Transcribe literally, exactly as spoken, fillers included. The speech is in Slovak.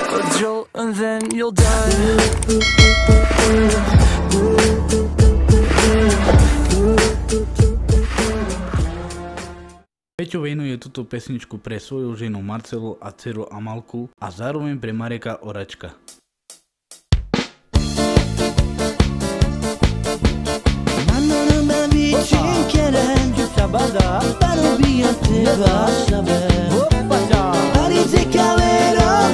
a jolt and then you'll die. Peťo venuje túto pesničku pre svoju ženu Marcelu a dceru Amalku a zároveň pre Mareka Oračka. Para o dia te vas a ver. Opa, já. Paris e Calero.